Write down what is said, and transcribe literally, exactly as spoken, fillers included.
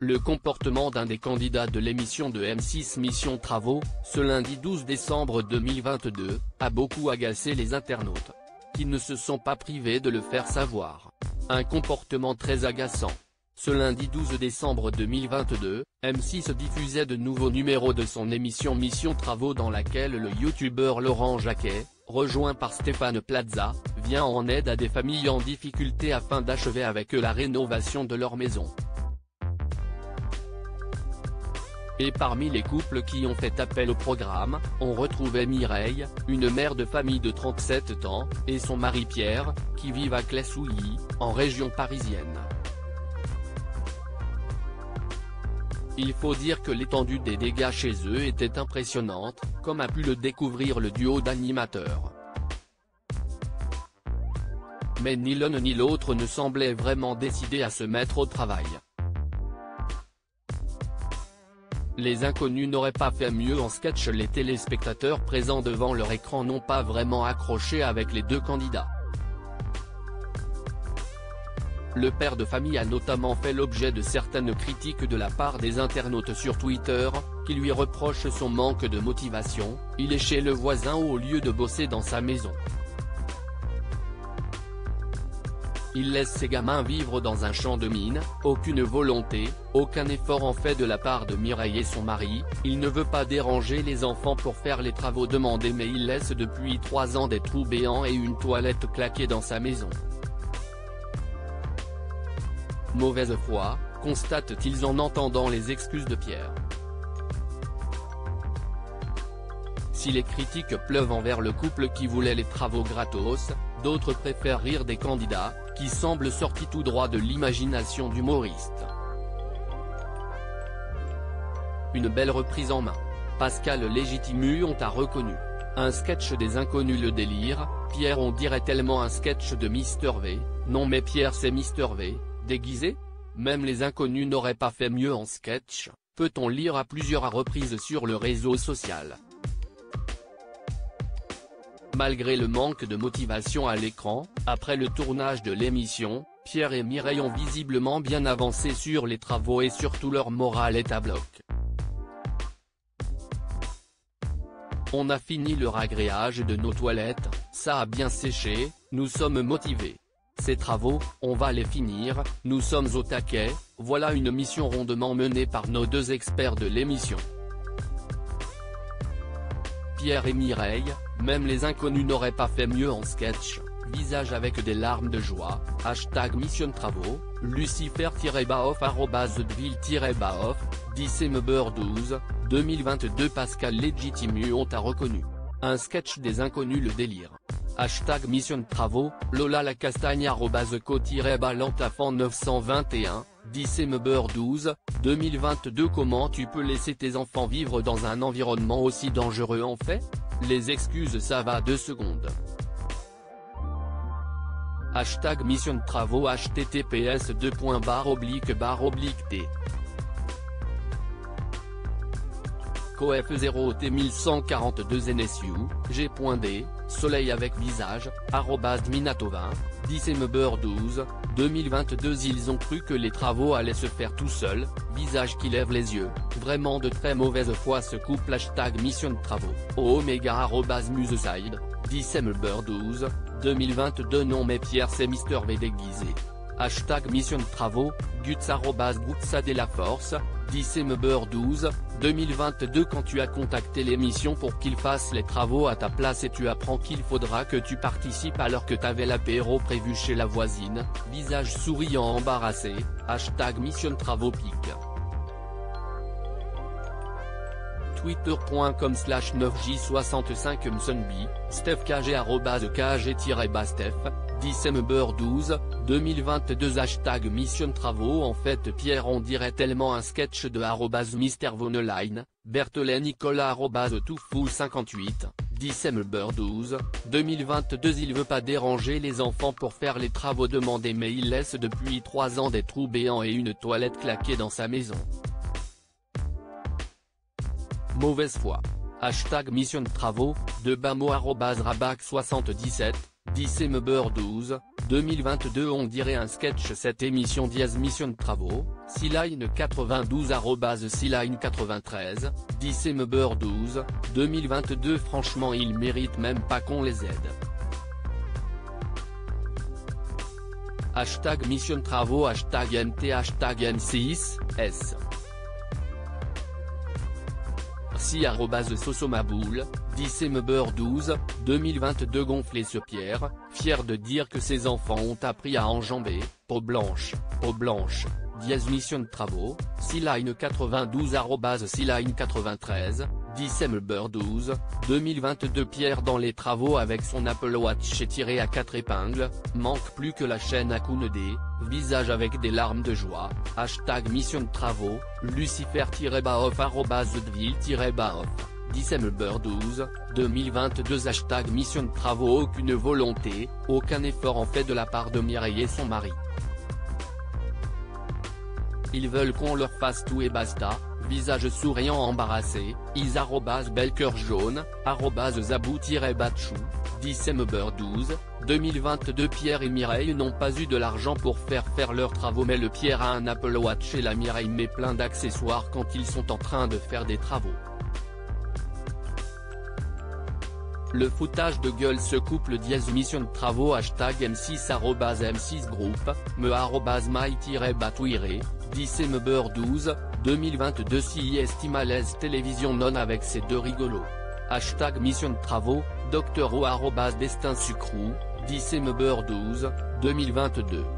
Le comportement d'un des candidats de l'émission de M six Mission Travaux, ce lundi douze décembre deux mille vingt-deux, a beaucoup agacé les internautes, qui ne se sont pas privés de le faire savoir. Un comportement très agaçant. Ce lundi douze décembre deux mille vingt-deux, M six diffusait de nouveaux numéros de son émission Mission Travaux dans laquelle le youtubeur Laurent Jacquet, rejoint par Stéphane Plaza, vient en aide à des familles en difficulté afin d'achever avec eux la rénovation de leur maison. Et parmi les couples qui ont fait appel au programme, on retrouvait Mireille, une mère de famille de trente-sept ans, et son mari Pierre, qui vivent à Claye-Souilly, en région parisienne. Il faut dire que l'étendue des dégâts chez eux était impressionnante, comme a pu le découvrir le duo d'animateurs. Mais ni l'un ni l'autre ne semblaient vraiment décidés à se mettre au travail. Les inconnus n'auraient pas fait mieux en sketch. Les téléspectateurs présents devant leur écran n'ont pas vraiment accroché avec les deux candidats. Le père de famille a notamment fait l'objet de certaines critiques de la part des internautes sur Twitter, qui lui reprochent son manque de motivation. Il est chez le voisin au lieu de bosser dans sa maison. Il laisse ses gamins vivre dans un champ de mine, aucune volonté, aucun effort en fait de la part de Mireille et son mari. Il ne veut pas déranger les enfants pour faire les travaux demandés, mais il laisse depuis trois ans des trous béants et une toilette claquée dans sa maison. Mauvaise foi, constate-t-il en entendant les excuses de Pierre. Si les critiques pleuvent envers le couple qui voulait les travaux gratos, d'autres préfèrent rire des candidats, qui semblent sortis tout droit de l'imagination d'humoristes. Une belle reprise en main. Pascal Légitimuon a reconnu. Un sketch des inconnus. Le délire, Pierre on dirait tellement un sketch de Mister V, non mais Pierre c'est Mister V, déguisé ? Même les inconnus n'auraient pas fait mieux en sketch, peut-on lire à plusieurs reprises sur le réseau social. Malgré le manque de motivation à l'écran, après le tournage de l'émission, Pierre et Mireille ont visiblement bien avancé sur les travaux et surtout leur morale est à bloc. On a fini le ragréage de nos toilettes, ça a bien séché, nous sommes motivés. Ces travaux, on va les finir, nous sommes au taquet, voilà une mission rondement menée par nos deux experts de l'émission. Pierre et Mireille, même les inconnus n'auraient pas fait mieux en sketch, visage avec des larmes de joie, hashtag Mission Travaux, Lucifer-Baoff arrobase Deville-Baoff, December douze, deux mille vingt-deux. Pascal Légitimuon a reconnu. Un sketch des inconnus. Le délire. Hashtag Mission Travaux, Lola la Castagne arrobase co-balantafan neuf cent vingt et un, December douze, deux mille vingt-deux. Comment tu peux laisser tes enfants vivre dans un environnement aussi dangereux en fait? Les excuses ça va deux secondes. Hashtag Mission Travaux https deux points barre oblique barre oblique t. Coef zéro T mille cent quarante-deux N S U, G.D, Soleil avec visage, arrobase Minatovin, December douze, deux mille vingt-deux. Ils ont cru que les travaux allaient se faire tout seuls, visage qui lève les yeux, vraiment de très mauvaise foi ce couple. Hashtag Mission Travaux, au Omega arrobase Museside, December douze, deux mille vingt-deux. Non mais Pierre c'est Mister V déguisé. Hashtag Mission Travaux, Guts arrobase Gutsa de la Force, December douze, deux mille vingt-deux. Quand tu as contacté l'émission pour qu'ils fassent les travaux à ta place et tu apprends qu'il faudra que tu participes alors que t'avais l'apéro prévu chez la voisine, visage souriant embarrassé, hashtag Mission Travaux pic. Twitter point com slash neuf J soixante-cinq Msonby, Steph K G arrobase K G-Bastef, December douze, deux mille vingt-deux. Hashtag Mission Travaux. En fait Pierre on dirait tellement un sketch de arrobase Mister Vonneline, Berthelet Nicolas arrobase Toufou cinquante-huit, December douze, deux mille vingt-deux. Il veut pas déranger les enfants pour faire les travaux demandés mais il laisse depuis trois ans des trous béants et une toilette claquée dans sa maison. Mauvaise foi. Hashtag Mission Travaux, de Bamo arrobase Rabac soixante-dix-sept, December douze, deux mille vingt-deux. On dirait un sketch cette émission dièse mission de travaux, Siline quatre-vingt-douze arobase Siline quatre-vingt-treize, December douze, deux mille vingt-deux. Franchement ils méritent même pas qu'on les aide. Hashtag mission de travaux, hashtag M T, hashtag M six, S. Si arobase Sosomaboul, December douze, deux mille vingt-deux. Gonfler ce Pierre, fier de dire que ses enfants ont appris à enjamber, peau blanche, peau blanche, dièse mission de travaux, Siline quatre-vingt-douze arobase Siline quatre-vingt-treize, December douze, deux mille vingt-deux. Pierre dans les travaux avec son Apple Watch et tiré à quatre épingles, manque plus que la chaîne à Koundé, visage avec des larmes de joie, hashtag mission de travaux, Lucifer-Baoff arobase Deville-Baoff, December douze, deux mille vingt-deux. Hashtag mission de travaux. Aucune volonté, aucun effort en fait de la part de Mireille et son mari. Ils veulent qu'on leur fasse tout et basta, visage souriant embarrassé, is arobase Belcoeur jaune, arobase Zabou-Batchou, December douze, deux mille vingt-deux. Pierre et Mireille n'ont pas eu de l'argent pour faire faire leurs travaux, mais le Pierre a un Apple Watch et la Mireille met plein d'accessoires quand ils sont en train de faire des travaux. Le foutage de gueule ce couple dièse mission de travaux, hashtag M six arobase M six group, me arobase my-batouiré, December douze, deux mille vingt-deux. Si estime à l'aise télévision non avec ces deux rigolos. Hashtag mission de travaux, Docteur O arobase Destin Sucrou, December douze, deux mille vingt-deux.